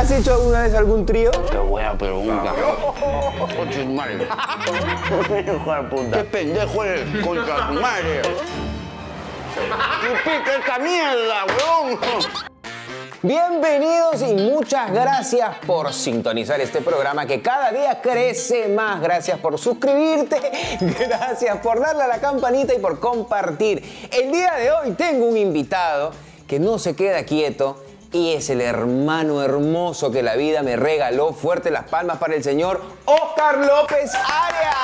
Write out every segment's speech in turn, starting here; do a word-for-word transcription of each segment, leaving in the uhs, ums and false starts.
¿Has hecho alguna vez algún trío? Qué buena pregunta. Concha tu madre. Hijo de puta. Qué pendejo eres, contra tu madre. ¡Qué pica esta mierda, weón! Bienvenidos y muchas gracias por sintonizar este programa que cada día crece más. Gracias por suscribirte, gracias por darle a la campanita y por compartir. El día de hoy tengo un invitado que no se queda quieto y es el hermano hermoso que la vida me regaló. Fuerte las palmas para el señor Óscar López Arias.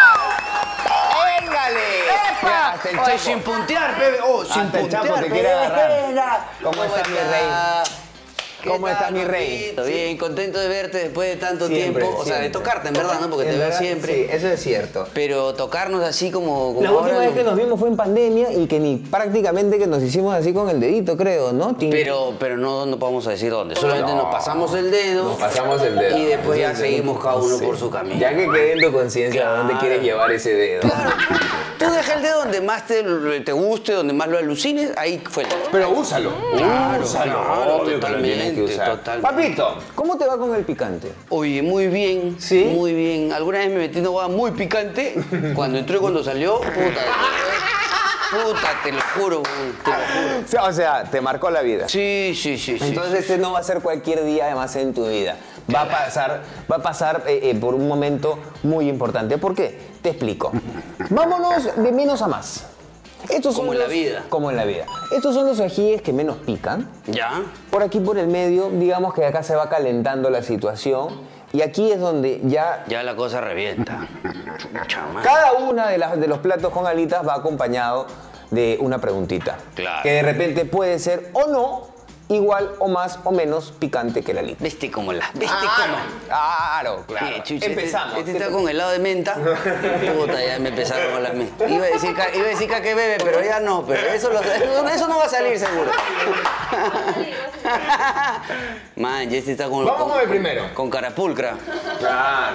¡Éngale! ¡Epa! Hasta el Oye, Chapo. sin puntear, bebé. Oh, sin Hasta el puntear, Chapo te bebé. quiere agarrar. ¿Cómo está mi rey? ¿Cómo ¿Qué está tal, mi rey? papito? Bien, contento de verte después de tanto Siempre, tiempo. O sea, de siempre. tocarte, en verdad, ¿no? Porque En te veo verdad, siempre. Sí, eso es cierto. Pero tocarnos así como, como La última ahora, vez que nos vimos fue en pandemia y que ni prácticamente que nos hicimos así con el dedito, creo, ¿no? Tin- Pero, pero no, no podemos decir dónde. Solamente No. nos pasamos el dedo. Nos pasamos el dedo. Y después ya Sí, seguimos cada uno sí. por su camino. Ya que quede en tu conciencia a dónde Claro. quieres llevar ese dedo. Claro. Tú deja el dedo donde más te, te guste, donde más lo alucines, ahí fue el dedo. Pero úsalo. Claro, úsalo. claro, Obvio que lo totalmente, tienes que usar. totalmente. Papito, ¿cómo te va con el picante? Oye, muy bien. ¿Sí? Muy bien. Alguna vez me metí en una hueá muy picante. Cuando entró y cuando salió, puta. Puta, te lo juro, güey, te lo juro. O sea, o sea, te marcó la vida. Sí, sí, sí, sí. Entonces este no va a ser cualquier día además en tu vida. Va a pasar, va a pasar eh, eh, por un momento muy importante. ¿Por qué? Te explico. Vámonos de menos a más. Estos son Como en la los- vida. Como en la vida. Estos son los ajíes que menos pican. ¿Ya? Por aquí por el medio, digamos que acá se va calentando la situación. Y aquí es donde ya Ya la cosa revienta. Chucha madre. cada una de, las, de los platos con alitas va acompañado de una preguntita. Claro. Que de repente puede ser o no igual o más o menos picante que la alita. Viste cómo la. Viste Claro, cómo. claro, claro. Sí, chucha, Empezamos. Este, este está con helado de menta. Puta, ya me empezaron con las menta. Iba a decir, ca- iba a decir que bebe, pero ya no. Pero eso, lo- eso, eso no va a salir seguro. Man, ya este está con. Vamos con el primero. Con carapulcra. Claro.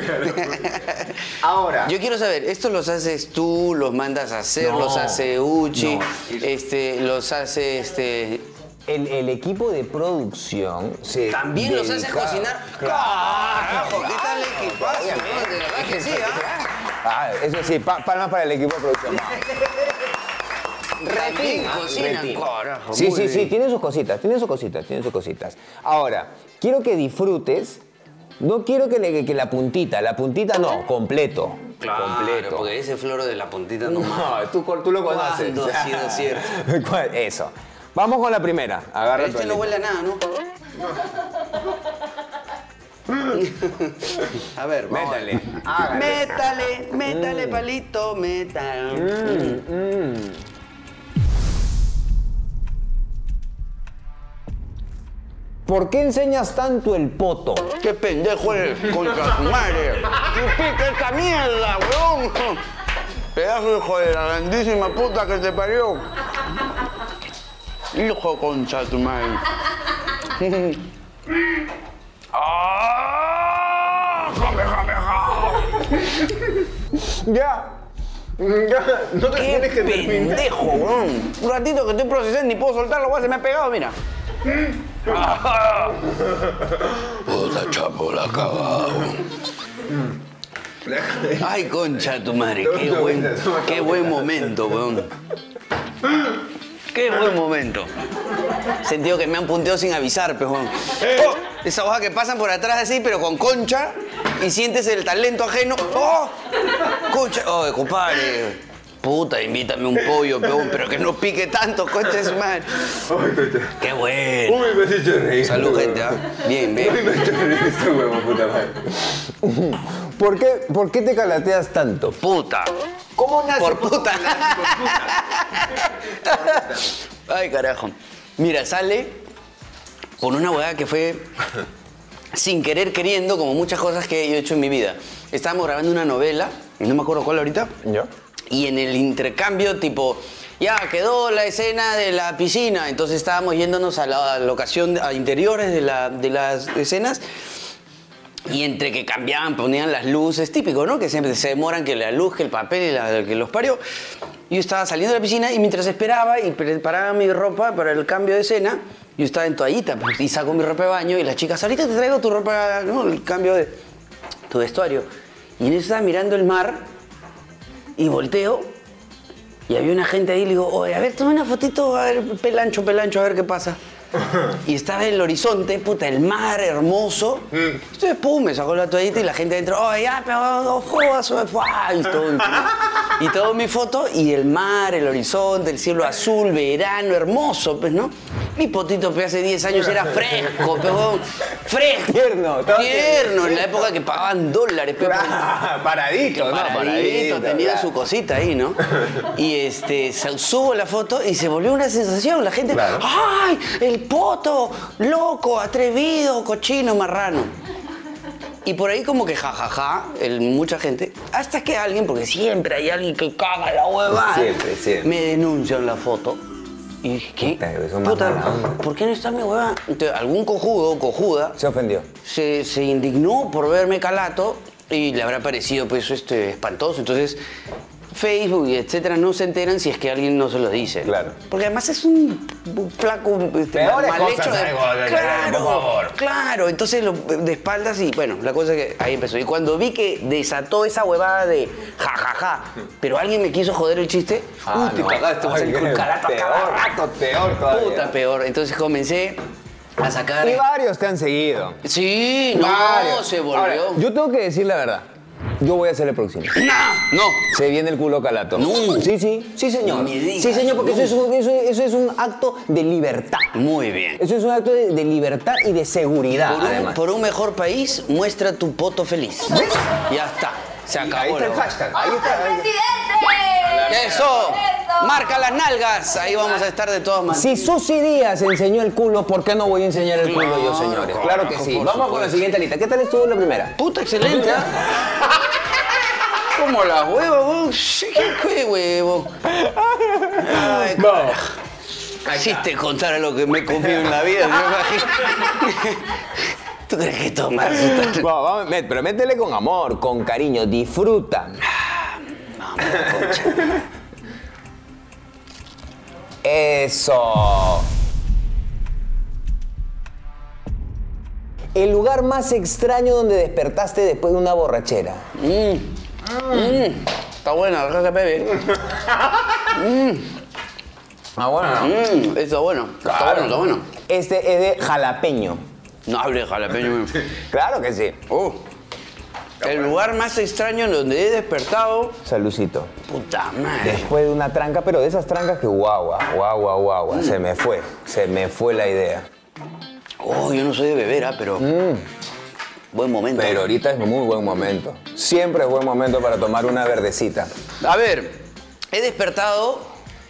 Ahora. Yo quiero saber, ¿estos los haces tú, los mandas a hacer, No, los hace Uchi, no. este, los hace este. El, el equipo de producción se ¿También los haces dedica- cocinar? Claro, ¡Carajo! ¿Qué tal el equipazo? obviamente. ¿No? De verdad que sí, ¿ah? Ah, eso sí, pa- palmas para el equipo de producción. También ah, cocinan. retina. Carajo, Sí, muy sí, sí, bien. tienen sus cositas, tienen sus cositas, tienen sus cositas. Ahora, quiero que disfrutes, no quiero que, le, que, que la puntita, la puntita no, completo. Claro, completo. porque ese floro de la puntita no más. No, tú, tú lo conoces. ¿Cuándo ha sido cierto? ¿Cuál? Eso. Vamos con la primera. Agarra tu Este no alita. huele a nada, ¿no? A ver, vamos. Métale. Hágale. Métale, métale, palito, métale. ¿Por qué enseñas tanto el poto? ¡Qué pendejo eres, contra tu madre! ¡Qué pica esta mierda, weón! Pedazo de hijo de la grandísima puta que te parió. Hijo concha tu madre. ¡Ah! ¡Jame, jame, jame! Ya. Ya. No te ¡Qué tienes que terminar. pendejo, weón! Un ratito que estoy procesando ni puedo soltarlo, weón, se me ha pegado, mira. Puta chapo, la acabado. Ay, concha tu madre, qué buen, qué buen momento, weón. Qué buen momento. Sentido que me han punteado sin avisar, pues, weón. Oh, esa hoja que pasan por atrás así, pero con concha, y sientes el talento ajeno. ¡Oh! Concha. Oh, compadre. Puta, invítame un pollo, peón, pero que no pique tanto, concha de su madre. Qué bueno. Uy, me has hecho reír. Salud, gente, ¿ah? Bien, bien. Uy, me has hecho reír este huevo, puta madre. ¿Por qué, ¿Por qué te calateas tanto? Puta. ¿Cómo nace? Por puta. Ay, carajo. Mira, sale con una hueá que fue sin querer queriendo, como muchas cosas que yo he hecho en mi vida. Estábamos grabando una novela, no me acuerdo cuál ahorita, ¿Yo? y en el intercambio, tipo, ya quedó la escena de la piscina, entonces estábamos yéndonos a la locación, a interiores de, la, de las escenas, y entre que cambiaban, ponían las luces, típico, ¿no? Que siempre se demoran, que la luz, que el papel, y la, que los parió. Yo estaba saliendo de la piscina y mientras esperaba y preparaba mi ropa para el cambio de escena, Yo estaba en toallita pues, y saco mi ropa de baño y las chicas, ahorita te traigo tu ropa, ¿no? El cambio de tu vestuario. Y en eso estaba mirando el mar y volteo y había una gente ahí y le digo, oye, a ver, toma una fotito, a ver, pelancho, pelancho, a ver qué pasa. Y estaba en el horizonte, puta, el mar hermoso. Entonces, pum, me sacó la toallita y la gente adentro, oye, ya, pero no jodas, y todo, y todo mi foto, y el mar, el horizonte, el cielo azul, verano, hermoso, pues, ¿no? Mi potito, pues, hace diez años era fresco, pero fresco. Tierno, todo Tierno, en la época que pagaban dólares, pero paradito, ¿no? paradito, Paradito, tenía claro. su cosita ahí, ¿no? Y este, subo la foto y se volvió una sensación. La gente, Claro. ¡ay! El poto, loco, atrevido, cochino, marrano. Y por ahí como que jajaja, el, mucha gente, hasta que alguien, porque siempre hay alguien que caga la huevada, Siempre, siempre. me denuncia en la foto. Y dije, ¿qué? Puta, eso más Puta, mala onda. ¿por qué no está mi huevada? Entonces, algún cojudo o cojuda Se ofendió. se, se indignó por verme calato y le habrá parecido pues este espantoso. Entonces, Facebook y etcétera no se enteran si es que alguien no se lo dice. Claro. Porque además es un, un flaco este, Peores mal cosas hecho. De, hay, joder, claro, por favor. claro. Entonces lo, de espaldas y bueno, la cosa es que ahí empezó. Y cuando vi que desató esa huevada de jajaja, ja, ja, pero alguien me quiso joder el chiste, Ah, uy, te no. cagaste, vas a salir Ay, con calato a cada peor, rato. peor todavía. Puta, peor. Entonces comencé a sacar. Y varios te han seguido. Sí, no, Varios. se volvió. Ahora, yo tengo que decir la verdad. Yo voy a ser el próximo. No, no. Se viene el culo calato. No. Sí, sí, sí, señor. No me digas, sí, señor, porque no. eso, es un, eso, eso es un acto de libertad. Muy bien. Eso es un acto de, de libertad y de seguridad, Por un, además. por un mejor país, muestra tu poto feliz. Ya está. Se acabó. Ahí está el la- hashtag. Ahí está. ahí está. ¡Presidente! ¡Eso! Marca las nalgas. Ahí vamos a estar de todas maneras. Si Susy Díaz enseñó el culo, ¿por qué no voy a enseñar el culo yo, Claro, señores? claro, Claro que sí. por Vamos con la supuesto. siguiente lista. ¿Qué tal estuvo la primera? Puta, excelente. ¿Ah? Como la hueva, vos. Sí, ¿Qué huevo? Ay, Vamos. Si te contara lo que me he comido en la vida, me imagino. ¿Tú crees que Tomás está... Vamos, vamos, met- pero métele con amor, con cariño, disfruta. Vamos, concha. Eso. El lugar más extraño donde despertaste después de una borrachera. Mm, está buena, la caca bebé. Ah, bueno. Mm, está bueno. Está bueno, está bueno. Este es de jalapeño. No hable de jalapeño. Claro que sí. Oh. El lugar más extraño en donde he despertado. Salucito. Puta madre. Después de una tranca, pero de esas trancas que guagua, guagua, guagua. Se me fue. Se me fue la idea. Oh, yo no soy de beber, ah, pero. Buen momento. Pero ahorita es muy buen momento. Siempre es buen momento para tomar una verdecita. A ver, he despertado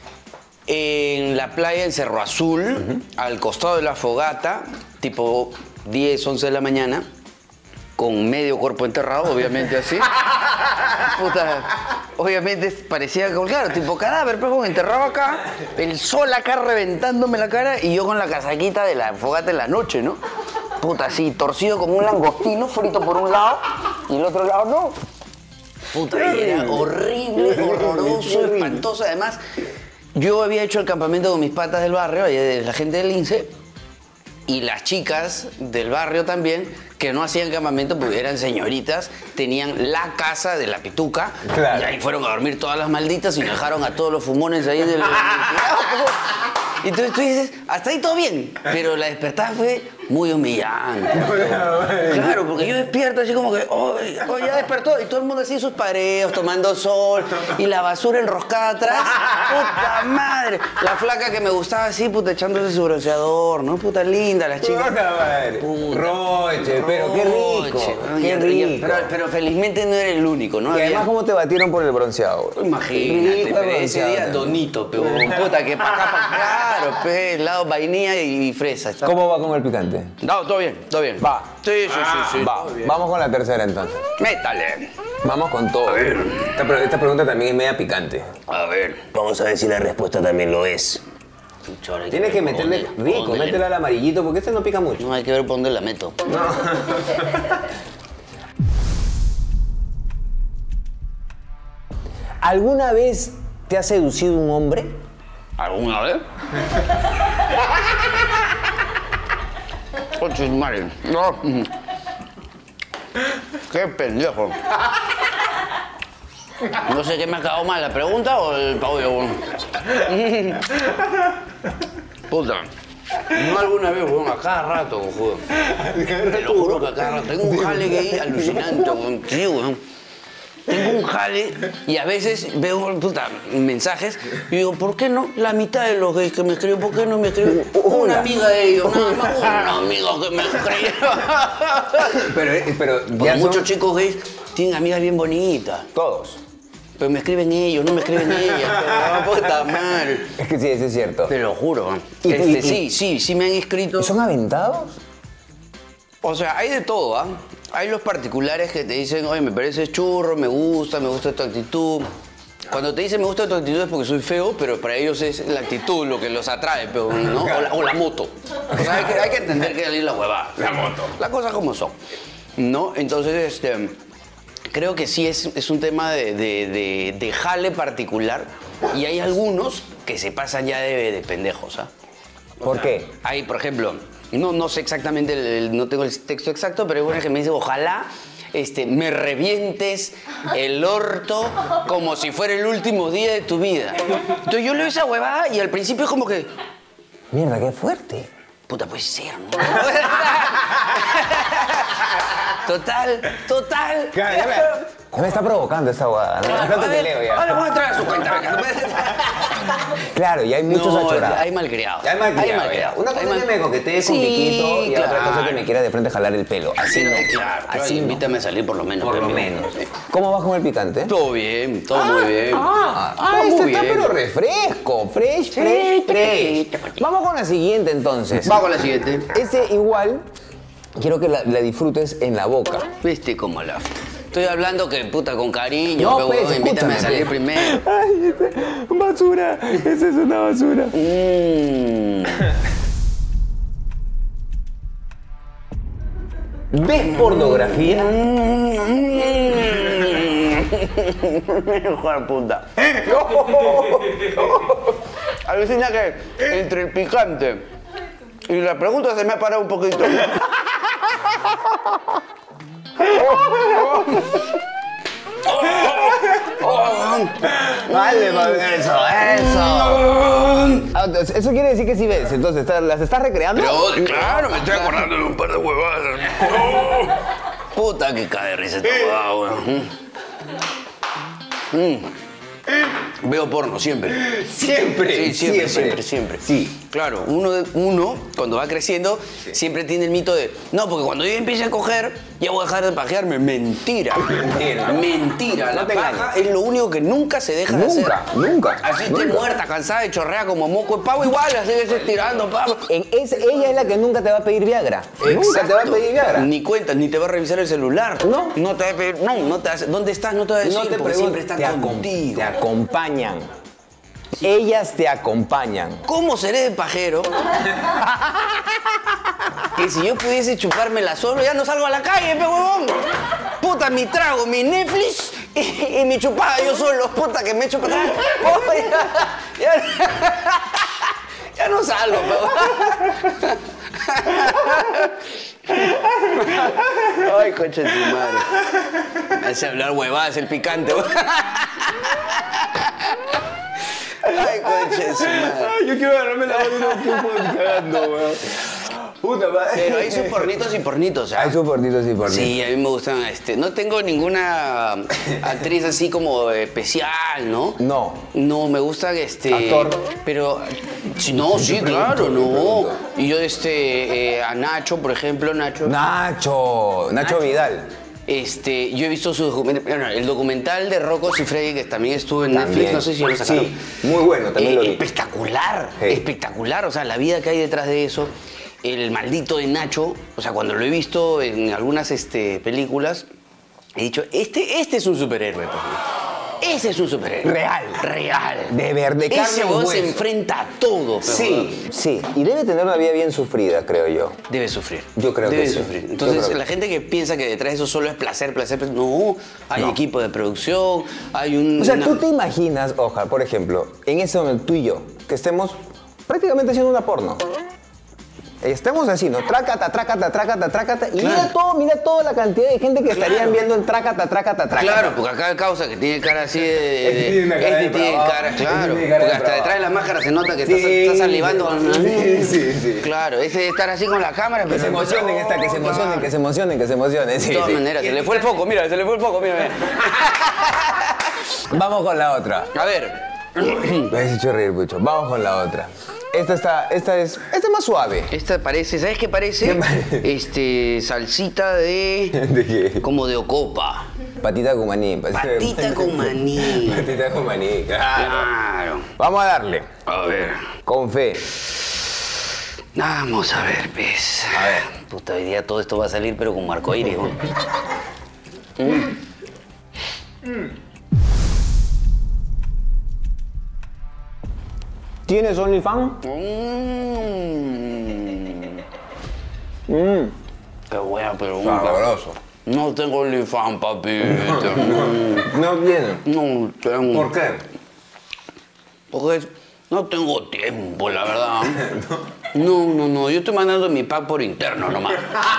en la playa en Cerro Azul, al costado de la fogata, tipo diez, once de la mañana, con medio cuerpo enterrado, obviamente así. Puta, obviamente parecía, como, claro, tipo cadáver, pero como enterrado acá, el sol acá reventándome la cara y yo con la casaquita de la fogata en la noche, ¿no? Puta, así, torcido como un langostino, frito por un lado y el otro lado no. Puta, y era horrible, horroroso, espantoso. Además, yo había hecho el campamento con mis patas del barrio, ahí de la gente del lince, y las chicas del barrio también, que no hacían campamento porque eran señoritas, tenían la casa de la pituca, Claro. y ahí fueron a dormir todas las malditas y dejaron a todos los fumones ahí del... Y entonces tú dices, hasta ahí todo bien, pero la despertada fue muy humillante. Claro, porque yo despierto así como que, oh, oh, ya despertó, y todo el mundo así sus pareos, tomando sol, y la basura enroscada atrás. Puta madre. La flaca que me gustaba así, puta, echándose su bronceador, ¿no? Puta linda, las chicas. Puta madre. Puta. Roche, pero qué rico. Roche, Qué ya- ya- rico. Pero, pero felizmente no era el único, ¿no? Y además, Había- ¿cómo te batieron por el bronceado? Imagínate, Rico pero ese bronceado. día donito, pero puta, que pa' acá, pa' claro, pe, helado, vainilla y, y fresa. Está- ¿Cómo va con el picante? No, todo bien, todo bien. Va. Sí, sí, sí, sí. Va, todo bien. vamos con la tercera entonces. Métale. Vamos con todo. Esta, pre- esta pregunta también es media picante. A ver. Vamos a ver si la respuesta también lo es. Tienes que meterle rico, métele al amarillito porque este no pica mucho. No hay que ver por dónde la meto. ¿Alguna vez te ha seducido un hombre? ¿Alguna vez? Ocho madre. No. Qué pendejo. No sé qué me ha quedado mal, la pregunta o el pabullo. Puta. No alguna vez, weón, a cada rato, weón. Te lo juro que a cada rato. Tengo un jale que hay alucinante, weón. Sí, weón. Tengo un jale y a veces veo, puta, mensajes y digo, ¿por qué no? La mitad de los gays que me escriben, ¿por qué no me escriben? Una amiga de ellos, nada más una amiga que me escribe. Pero, pero Porque ya son muchos chicos gays tienen amigas bien bonitas. todos. Pero me escriben ellos, no me escriben ellas. Pero, puta madre. Es que sí, eso es cierto. Te lo juro. ¿Y- Este, y- y- sí, sí, sí me han escrito. ¿Y son aventados? O sea, hay de todo, ¿ah? Hay los particulares que te dicen, oye, me pareces churro, me gusta, me gusta tu actitud. Cuando te dicen me gusta tu actitud es porque soy feo, pero para ellos es la actitud lo que los atrae, pero, ¿no? O la, o la moto. O sea, hay que, hay que entender que es la huevada. La moto. Las cosas como son, ¿no? Entonces, este... creo que sí es, es un tema de, de, de, de jale particular y hay algunos que se pasan ya de, de pendejos, ¿ah? ¿Por qué? Hay, por ejemplo, no, no sé exactamente, el, el- no tengo el texto exacto, pero hay una que me dice, ojalá este, me revientes el orto como si fuera el último día de tu vida. Entonces yo leo esa huevada y al principio es como que, Mierda, qué fuerte. puta, puede ser, ¿no? Total, total. Claro, ya me, ya me está provocando esa guada. ¿No? A Tanto te ver, leo ya. ahora voy a entrar a su cuenta. venga. Claro, y hay muchos No, achorados. hay malcriados. Hay malcriados. Hay malcriados. Una cosa Hay es mal- que me coquetee con Sí, piquito y otra cosa claro. que me quiera de frente jalar el pelo. Así no. Claro, claro, Así no. invítame a salir por lo menos. Por lo pero- menos. Sí. ¿Cómo vas con el picante? Todo bien, todo muy bien. Ah, Todo ah, este muy está bien. pero refresco. Fresh, fresh, fresh. Vamos con la siguiente entonces. Vamos con la siguiente. Este igual, quiero que la, la disfrutes en la boca. Viste cómo la... Estoy hablando que puta con cariño, No, pero, pues, huevón, invítame a escúchame, salir pues. primero. Ay, este- basura. Esa es una basura. Mm. ¿Ves pornografía? Hijo de puta. Alucina que entre el picante y la pregunta se me ha parado un poquito. Vale, vale, eso, eso. Ah, entonces, eso quiere decir que sí ves. Entonces, ¿estás- ¿las estás recreando? Pero claro, me estoy acordando de un par de huevadas. Puta que cae de risa esta huevada, weón. Mm. Veo porno siempre. Siempre, Sí, siempre, siempre, siempre. Sí. Claro, uno, de- uno cuando va creciendo, siempre tiene el mito de, no, porque cuando yo empiece a coger, ya voy a dejar de pajearme. Mentira. Mentira. Mentira. No La te paja engañes. es lo único que nunca se deja de hacer. Nunca, nunca. Así esté nunca. muerta, cansada y chorrea como moco de pavo, igual la sigues estirando, pavo. En es- ella es la que nunca te va a pedir Viagra. Nunca te va a pedir Viagra. Ni cuenta, ni te va a revisar el celular. No. No te va a pedir, no, no te va a hacer- ¿dónde estás? No te va a decir, No te porque pregunto, siempre está te, acom- contigo. te acompañan. Ellas te acompañan. ¿Cómo seré de pajero? Que si yo pudiese chupármela solo, ya no salgo a la calle, pe huevón. Puta, mi trago, mi Netflix y, y mi chupada yo solo. Puta, que me echo para atrás. Oh, ya, ya, ya no salgo, pe huevón. Ay, coche de tu madre. Me hace hablar huevadas, el picante. Ay, coche de su madre. Yo quiero agarrarme la mano un tiempo cagando, weón. Puta madre. Pero hay sus pornitos y pornitos, ¿ah? Hay sus pornitos y pornitos. Sí, a mí me gustan, este, no tengo ninguna actriz así como especial, ¿no? No. No, me gusta este... ¿Actor? Pero, sí, no, sí, pregunto, claro, yo no. pregunto. Y yo, este, eh, a Nacho, por ejemplo, Nacho. Nacho. Nacho Vidal. Este, yo he visto su documental, bueno, el documental de Rocco Siffredi, que también estuvo en También. Netflix, no sé si ya lo sacaron. Sí, muy bueno, también Eh, lo vi. Espectacular, Sí. espectacular, o sea, la vida que hay detrás de eso. El maldito de Nacho, o sea, cuando lo he visto en algunas este, películas, he dicho, este, este es un superhéroe, pues. Ese es un superhéroe. Real. Real. De ver, de carne Ese y weón se hueso. enfrenta a todo. pero, weón, Sí, sí. Y debe tener una vida bien sufrida, creo yo. Debe sufrir. Yo creo Debe que sí. sufrir. Yo Entonces, creo que- la gente que piensa que detrás de eso solo es placer, placer, placer, no. Hay No. equipo de producción, hay un. O sea, una- tú te imaginas, Ojar, por ejemplo, en ese momento, tú y yo, que estemos prácticamente haciendo una porno. Estemos así, ¿no? Trácata, trácata, trácata, trácata. Y Claro. mira todo, mira toda la cantidad de gente que estarían viendo el trácata, trácata, trácata. Claro, porque acá el causa que tiene cara así de. de- Este tiene una cara este de tiene depravado. cara, Este claro. tiene cara de Porque hasta depravado. detrás de la máscara se nota que Sí, está, está salivando. Sí, sí, sí. Claro, ese de estar así con la cámara. Que pero- se emocionen, esta, que se emocionen, que se emocionen, que se emocionen. Sí, De todas sí. maneras, se le fue el foco, mira, se le fue el foco, mira, mira. Vamos con la otra. A ver, Me has hecho reír, Pucho. Vamos con la otra. Esta está, esta es, esta es más suave. esta parece, ¿sabes qué parece? ¿Qué parece? Este, salsita de. ¿De qué? como de ocopa. Patita con maní. Patita con maní. Patita con maní, claro. Claro. Vamos a darle. A ver. Con fe. Vamos a ver, pez. A ver. Puta, hoy día todo esto va a salir, pero como arcoíris, ¿no? ¿Tienes OnlyFans? Mm. Mm. Qué buena pregunta. Sabroso. No tengo OnlyFans, papito. No tienes. No tengo. ¿Por qué? Porque no tengo tiempo, la verdad. No, no, no. Yo estoy mandando mi pack por interno nomás.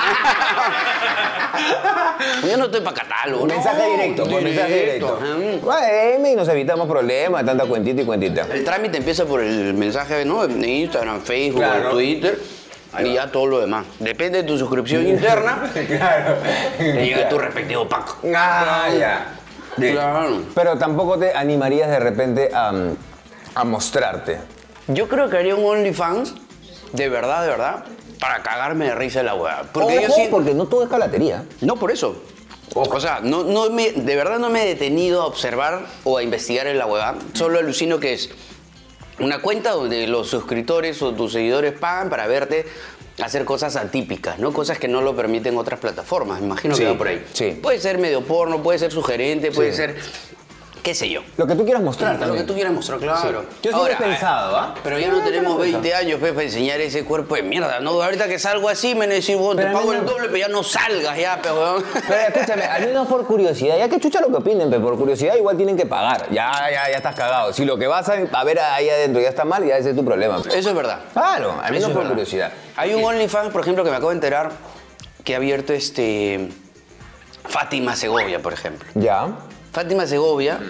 Yo no estoy para catálogo. Un mensaje no, directo, por mensaje directo. Mm. Bueno, y nos evitamos problemas, tanta cuentita y cuentita. El trámite empieza por el mensaje, ¿no? En Instagram, Facebook, Claro. Twitter. Y ya todo lo demás. Depende de tu suscripción interna, Claro. te llega tu respectivo pack. Ah, ya. Claro. Pero tampoco te animarías de repente a, a mostrarte. Yo creo que haría un OnlyFans, de verdad, de verdad, para cagarme de risa de la weá. Porque yo Ojo, siento... porque no todo es calatería. No, por eso. O sea, no, no me, de verdad no me he detenido a observar o a investigar en la huevada. Solo alucino que es una cuenta donde los suscriptores o tus seguidores pagan para verte hacer cosas atípicas, ¿no? Cosas que no lo permiten otras plataformas. Me imagino Sí, que va por ahí. sí. Puede ser medio porno, puede ser sugerente, puede ser... qué sé yo. Lo que tú quieras mostrar Lo también. que tú quieras mostrar, claro. Yo siempre he pensado, ¿ah? Pero ya no tenemos veinte años pues, para enseñar ese cuerpo de mierda, ¿no? Ahorita que salgo así me decís, bueno, te Pero a mí pago no- el doble, pero ya no salgas ya, pero weón. Pero escúchame, al menos por curiosidad, ya que chucha lo que opinen, pero por curiosidad igual tienen que pagar. Ya, ya, ya estás cagado. Si lo que vas a, a ver ahí adentro ya está mal, ya ese es tu problema. Eso es verdad. Claro, al Eso menos es por verdad. curiosidad. Hay un OnlyFans, por ejemplo, que me acabo de enterar que ha abierto este Fátima Segovia, por ejemplo. Ya. Fátima Segovia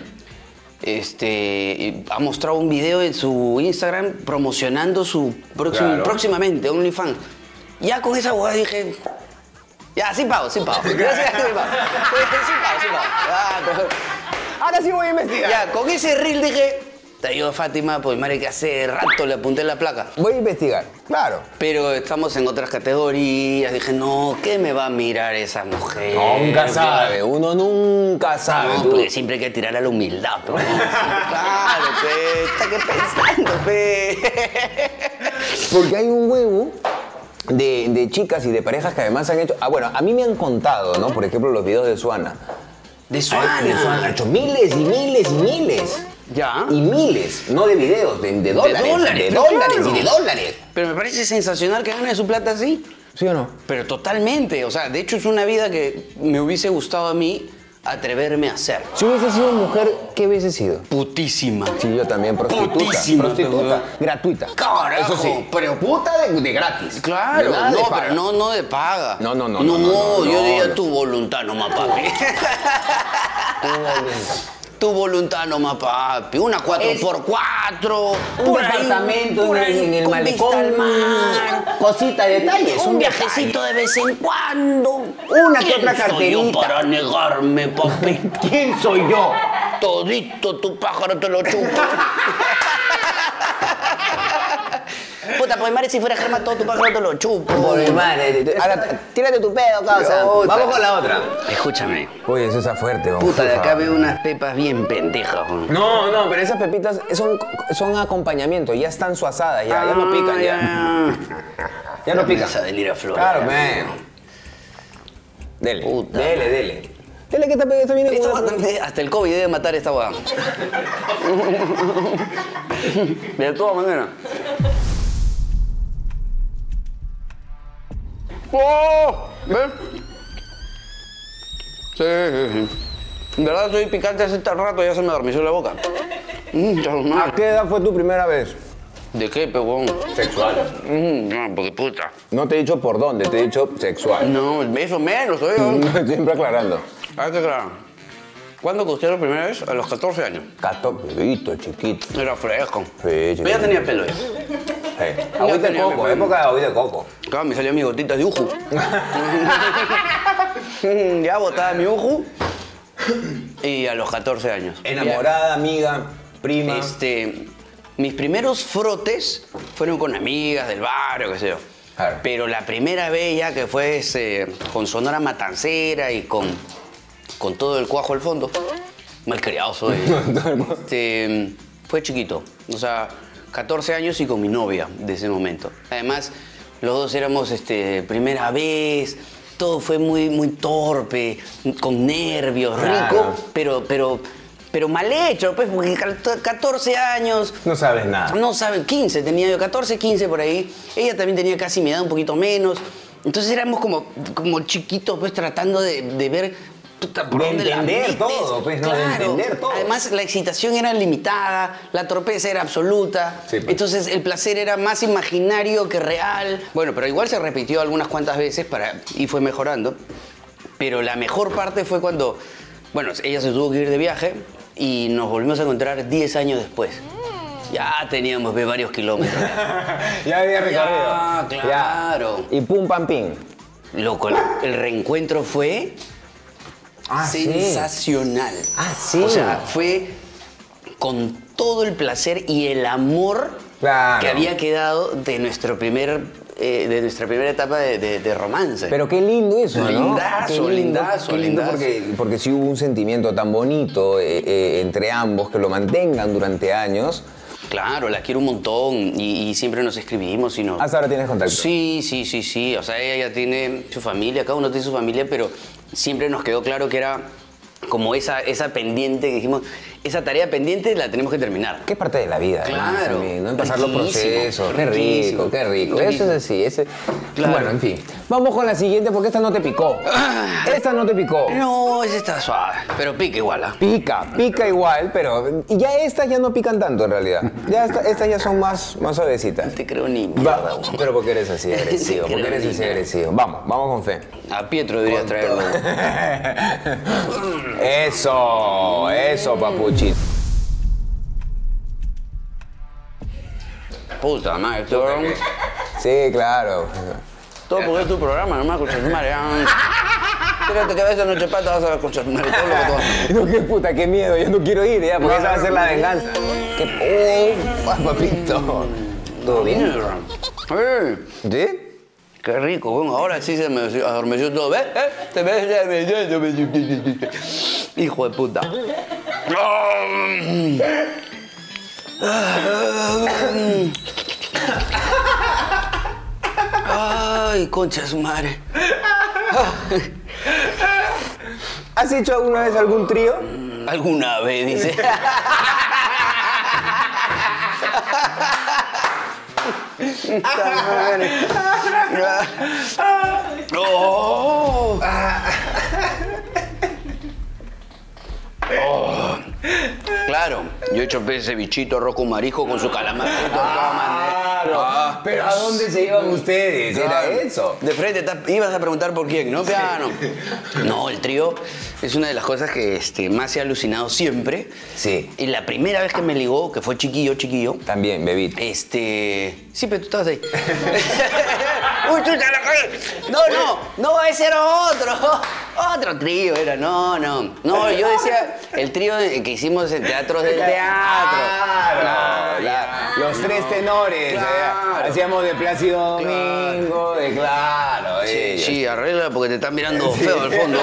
este, ha mostrado un video en su Instagram promocionando su próximo, Claro. próximamente OnlyFans. Ya con esa hueá dije, ya, sí pago, sí pago. Gracias, sí pago. Sí pago, sí pago. Ah, pero- Ahora sí voy a investigar. ya, con ese reel dije, te digo Fátima, pues madre que hace rato le apunté la placa. Voy a investigar, claro. Pero estamos en otras categorías. Dije, no, ¿qué me va a mirar esa mujer? Nunca sabe, uno nunca sabe. No, tú. porque siempre hay que tirar a la humildad, pero no. Claro, pe, está que pensando, pe. Porque hay un huevo de, de chicas y de parejas que además han hecho... Ah, bueno, a mí me han contado, ¿no? Por ejemplo, los videos de Suana. De Ay, de Suana han Suana. hecho miles y miles y miles. Ya. Y miles, no de videos, de, de dólares. dólares, de pero dólares claro. y de dólares. Pero me parece sensacional que gane su plata así. ¿Sí o no? Pero totalmente. O sea, de hecho es una vida que me hubiese gustado a mí atreverme a hacer. Si hubiese sido mujer, ¿qué hubiese sido? Putísima. Sí, yo también, prostituta. Putísima, prostituta, pero- gratuita. Carajo. Eso sí, pero puta de, de gratis. Claro, De nada de no, paga. pero no, no de paga. No, no, no, No, no, no, no, yo no, diría no. tu voluntad nomás, papi. Tu voluntad nomás, papi. Una cuatro Es- por cuatro. Un por ahí, departamento por en, ahí, en el con malecón. vista al mar. Cosita, detalles. Un viajecito de vez en cuando. Una que ¿Quién otra soy yo carterita? para negarme, papi? ¿Quién soy yo? Todito tu pájaro te lo chupo. Puta, pues madre, si fuera Germán, todo tu pájaro te lo chupo. Por mi madre. Ahora, tírate tu pedo, causa. Puta. Vamos con la otra. Escúchame. Oye, eso está fuerte, vamos. Puta, de acá veo unas pepas bien pendejas, weón. No, no, pero esas pepitas son, son acompañamiento, ya están suazadas, ya, ya no pican, ya. Ya no pican. Vas a venir a Flores. Claro, man. Dele, Puta. dele, dele. Dile que está, está bien. Esto va a- hasta el COVID debe matar esta hueá. De todas maneras. ¡Oh! ¿Ves? Sí, sí, sí. En verdad soy picante hace tan rato, ya se me adormeció la boca. Mm, ya no. ¿A qué edad fue tu primera vez? ¿De qué, pegón? Sexual. Mm, no, porque puta. No te he dicho por dónde, te he dicho sexual. No, eso menos, oye. Siempre aclarando. Hay que aclarar. ¿Cuándo cogiste la primera vez? A los catorce años. Cato, bebito, chiquito. Era fresco. Sí, Pero chiquito. ya tenía pelo ya. Hey. Agüita de tenía mi coco, pelo. época de agüita de coco. Claro, me salían mis gotitas de uju. Ya botaba mi uju. Y a los catorce años. Enamorada, amiga, prima. Este, mis primeros frotes fueron con amigas del barrio, qué sé yo. Claro. Pero la primera vez ya que fue este, con Sonora Matancera y con, con todo el cuajo al fondo, malcriado soy. este, fue chiquito, o sea, catorce años y con mi novia de ese momento. Además, los dos éramos este, primera vez, todo fue muy, muy torpe, con nervios, Claro. rico, pero, pero, pero mal hecho, pues, porque catorce años. No sabes nada. No saben, quince tenía yo, catorce, quince por ahí. Ella también tenía casi mi edad, un poquito menos. Entonces éramos como, como chiquitos, pues tratando de, de ver puta, por De dónde la entender metes. todo, pues, ¿no? De Claro. entender todo. Además, la excitación era limitada, la torpeza era absoluta. Sí, pues. Entonces el placer era más imaginario que real. Bueno, pero igual se repitió algunas cuantas veces para, y fue mejorando. Pero la mejor parte fue cuando, bueno, ella se tuvo que ir de viaje y nos volvimos a encontrar diez años después. Ya teníamos ve, varios kilómetros. Ya había recorrido. Ya, claro. Ya. Y pum, pam, pim. Loco, el, el reencuentro fue Ah, sí. sensacional. Ah, sí. O sea, fue con todo el placer y el amor Claro. que había quedado de nuestro primer, eh, de nuestra primera etapa de, de- de romance. Pero qué lindo eso, ¿no? Lindazo, Qué lindo, lindazo, qué lindo lindazo. Porque, porque sí hubo un sentimiento tan bonito eh, eh, entre ambos que lo mantengan durante años. Claro, la quiero un montón y, y siempre nos escribimos y no. Hasta ahora tienes contacto. Sí, sí, sí, sí. O sea, ella ya tiene su familia, cada uno tiene su familia, pero siempre nos quedó claro que era como esa, esa pendiente que dijimos, esa tarea pendiente la tenemos que terminar. Qué parte de la vida, además, Claro. también, ¿no? Pasar los Riquísimo, procesos. Qué riquísimo, rico, qué rico. Eso riquísimo. es así. Ese... Claro. Bueno, en fin. Vamos con la siguiente porque esta no te picó. Esta no te picó. No, esa está suave, pero pica igual, ¿ah? Pica, pica igual, pero ya estas ya no pican tanto en realidad. Ya esta- estas ya son más, más suavecitas. No te creo ni Va- mierda, güey. pero porque eres así agresivo, Te porque creo eres ni así nada. agresivo. Vamos, vamos con fe. A Pietro deberías traerlo. Eso, eso, papuchi. Puta madre, esto, Sí, claro. todo porque es tu programa, nomás, con tu madre. Fíjate que a veces noche pata vas a ver con tu madre, todo lo que tú haces. No, qué puta, qué miedo, yo no quiero ir ya, porque esa va a ser la venganza. ¿Qué? Oh, papito. ¿Todo bien? Eh, ¿Sí? Qué rico, bueno, ahora sí se me adormeció todo. ¿Ves? ¿Eh? ¿Te ves? Hijo de puta. Ay, concha de su madre. ¿Has hecho alguna vez algún trío? Alguna vez, dice. Puta madre. Oh. Oh. Claro, yo he hecho ese bichito arroz con marisco con su calamar. Claro. Pero ¿a dónde se iban ustedes? Era Claro. eso. De frente, ta- ibas a preguntar por quién, ¿no? Piano. No, el trío es una de las cosas que este, más he alucinado siempre. Sí. Y la primera vez que me ligó, que fue chiquillo, chiquillo, También, bebito. este... Sí, pero tú estabas ahí. ¡Uy, chucha, la cagué! No, no, no, ese era otro. Otro trío era, no, no. No, yo decía el trío que hicimos en teatros del teatro. Claro, la- los tres tenores. Claro. eh, Hacíamos de Plácido Domingo, de claro. Sí, ellos. sí, arregla porque te están mirando feo al fondo.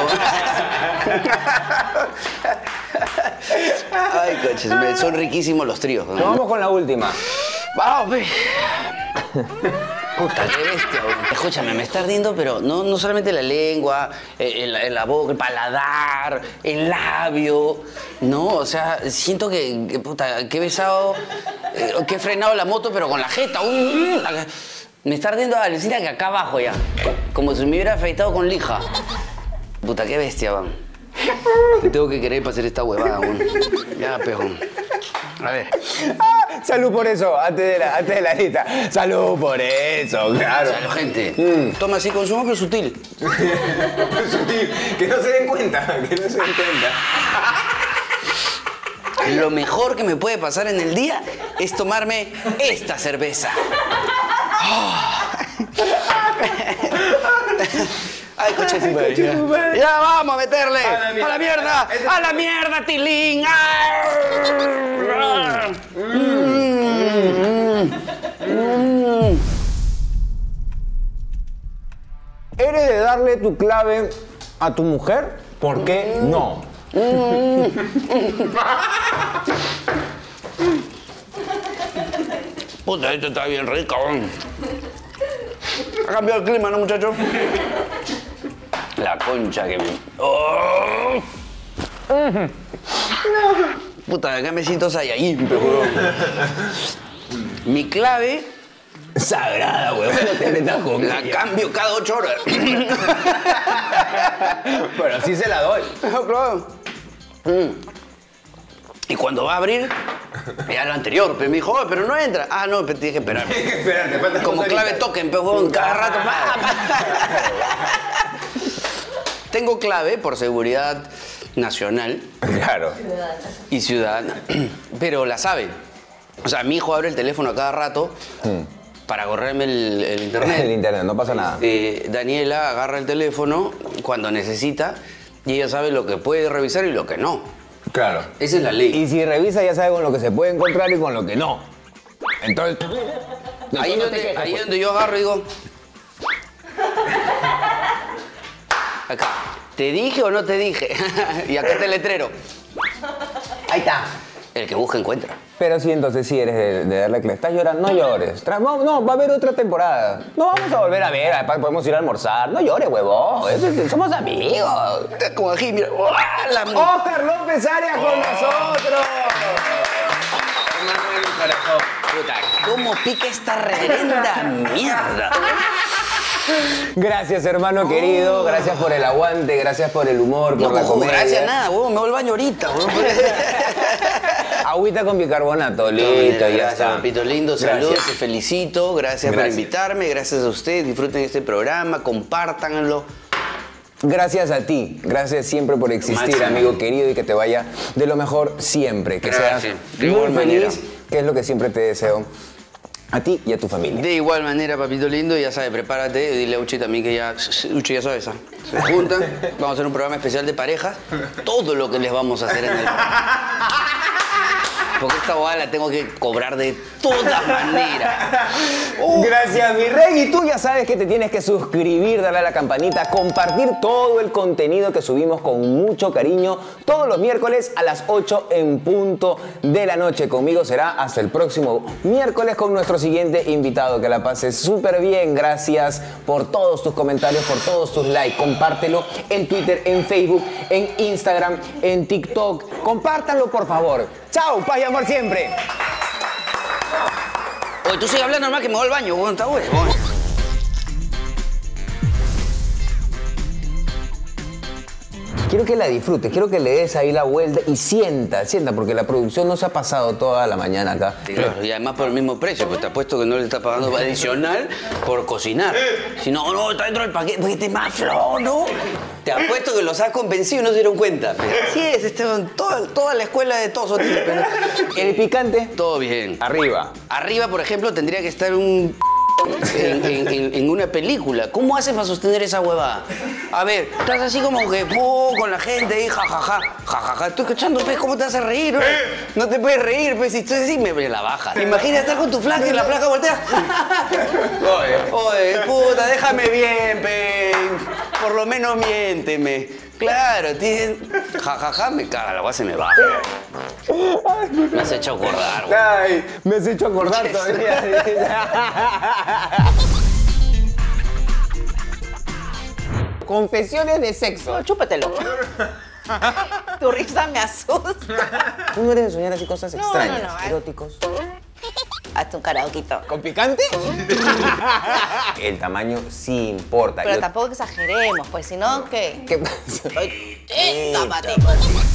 Ay, coches, son riquísimos los tríos. ¿no? Nos vamos con la última. Vamos, pe. Puta, qué bestia, weón. Escúchame, me está ardiendo, pero no, no solamente la lengua, el, el- la boca, el paladar, el labio. No, o sea, siento que, que, puta, que he besado, eh, que he frenado la moto, pero con la jeta. Uh, la- me está ardiendo, alucina que acá abajo ya. Como si me hubiera afeitado con lija. Puta, qué bestia, weón. Te tengo que querer para hacer esta huevada, weón. Ya, pejo. A ver. Ah, salud por eso, antes de la, antes de la lista. Salud por eso, claro. Salud, gente. Toma así consumo, pero sutil. Sutil, que no se den cuenta, que no se den cuenta. Lo mejor que me puede pasar en el día es tomarme esta cerveza. Ay, coche su madre, ya. Ya vamos a meterle. A la mierda. A la mierda, Tilín. Ah. Mm. Mm. ¿Eres de darle tu clave a tu mujer? ¿Por qué no? Puta, esto está bien rico. Ha cambiado el clima, ¿no, muchachos? La concha que me... ¡Oh! Puta, acá me siento Saiyajin, pero huevón. Mi clave Sagrada, huevón, no te metas con la ella. cambio cada ocho horas. Pero sí se la doy. Claro. Mm. Y cuando va a abrir, ya lo anterior, pero me dijo, "Oh, pero no entra." Ah, no, pero tienes que esperar. Espérate, falta Como dos clave horitas. token, pero huevón, cada rato. pa, pa. Tengo clave por seguridad nacional Claro. y ciudadana, pero la sabe. O sea, mi hijo abre el teléfono a cada rato para correrme el, el internet. El internet, no pasa nada. Eh, Daniela agarra el teléfono cuando necesita y ella sabe lo que puede revisar y lo que no. Claro. Esa es la ley. Y si revisa ya sabe con lo que se puede encontrar y con lo que no. Entonces... Ahí es no te donde, quejes, ahí pues. donde yo agarro y digo... Acá. ¿Te dije o no te dije? Y acá está el letrero. Ahí está. El que busca encuentra. Pero sí, entonces sí eres de, de darle que le estás llorando. No llores. Tra- No, no, va a haber otra temporada. No vamos a volver a ver. Además podemos ir a almorzar. No llores, huevón. Eso es- somos amigos. Como aquí, mira. ¡Uah! La... Oscar López Arias con nosotros. Puta, ¿cómo pica esta reverenda mierda? Gracias, hermano querido. Gracias por el aguante. Gracias por el humor, por No, la comedia. gracias, nada, huevón. Me voy al baño ahorita, huevón. Agüita con bicarbonato, listo, ya Gracias, está. papito lindo, saludos, Gracias. te felicito, gracias, por Gracias. invitarme, gracias a ustedes, disfruten este programa, compártanlo. Gracias a ti, gracias siempre por existir, Máximo. amigo querido, y que te vaya de lo mejor siempre, que Gracias. seas De muy igual feliz, manera. que es lo que siempre te deseo a ti y a tu familia. De igual manera, papito lindo, ya sabes, prepárate, dile a Uchi también que ya, Uchi ya sabes, ¿ah? Se juntan, vamos a hacer un programa especial de parejas, todo lo que les vamos a hacer en el programa. Porque esta bobada la tengo que cobrar de todas maneras. Gracias, mi rey. Y tú ya sabes que te tienes que suscribir, darle a la campanita, compartir todo el contenido que subimos con mucho cariño todos los miércoles a las ocho en punto de la noche. Conmigo será hasta el próximo miércoles con nuestro siguiente invitado. Que la pases súper bien. Gracias por todos tus comentarios, por todos tus likes. Compártelo en Twitter, en Facebook, en Instagram, en TikTok. Compártanlo, por favor. Chao, paz y amor siempre. Oye, tú sigues hablando nomás que me voy al baño, weón, está bueno. Quiero que la disfrutes, quiero que le des ahí la vuelta y sienta, sienta, porque la producción no se ha pasado toda la mañana acá. Claro, y además por el mismo precio, pues te apuesto que no le está pagando adicional por cocinar. Si no, no, está dentro del paquete, porque este es más flojo, ¿no? Te apuesto que los has convencido y no se dieron cuenta. Pero así es, Esteban, toda, toda la escuela de todos. Pero... El picante, Todo bien. arriba. Arriba, por ejemplo, tendría que estar un... En, en- en- en una película. ¿Cómo haces para sostener esa huevada? A ver, estás así como que oh, con la gente y jajaja, jajaja. Estoy escuchando, pues, ¿cómo te hace reír? ¿Eh? No te puedes reír, pues, si tú así me, me la bajas. Imagina estar con tu flaca y la flaca voltea. Oye, oye, puta, déjame bien, pe. Por lo menos miénteme. Claro, tienes... Jajaja, me caga, la hueá se me baja. Me has hecho acordar, güey. Ay, me has hecho acordar todavía. confesiones de sexo. No, chúpatelo. Tu risa me asusta. ¿Tú no eres de soñar así cosas No, extrañas, no, no, ay. eróticos? Hazte un karaoquito. ¿Con picante? El tamaño sí importa. Pero Yo- tampoco exageremos, pues si no, ¿qué? ¿Qué pasa? Ay, eh, tápate.